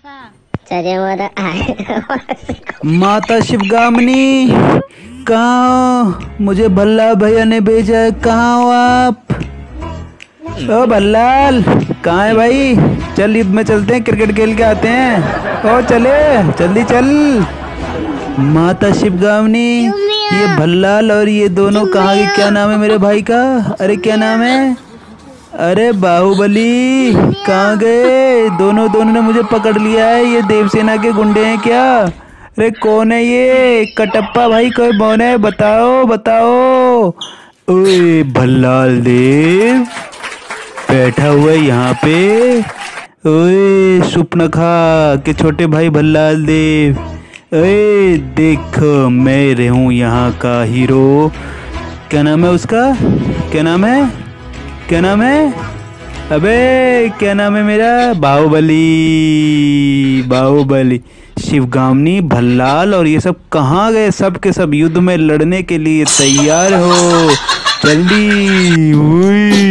चलिए माता शिवगामिनी कहाँ हो? मुझे भल्ला भैया ने भेजा है। कहाँ हो आप? ओ भल्लाल कहाँ है भाई? चल ईद में चलते हैं, क्रिकेट खेल के आते हैं। ओ चले जल्दी चल। माता शिवगामिनी ये भल्लाल और ये दोनों कहाँ गए? क्या नाम है मेरे भाई का? अरे क्या नाम है? अरे बाहुबली कहाँ गए? दोनों ने मुझे पकड़ लिया है। ये देवसेना के गुंडे हैं क्या? अरे कौन है ये? कटप्पा भाई कोई कौन है? बताओ बताओ। ओए भल्लाल देव बैठा हुआ है यहाँ पे। ओए सुपनखा के छोटे भाई भल्लाल देव। ओए देख मैं हूँ यहाँ का हीरो। क्या नाम है उसका? क्या नाम है? क्या नाम है? अबे क्या नाम है मेरा? बाहुबली। शिवगामिनी भल्लाल और ये सब कहाँ गए? सब के सब युद्ध में लड़ने के लिए तैयार हो। जल्दी।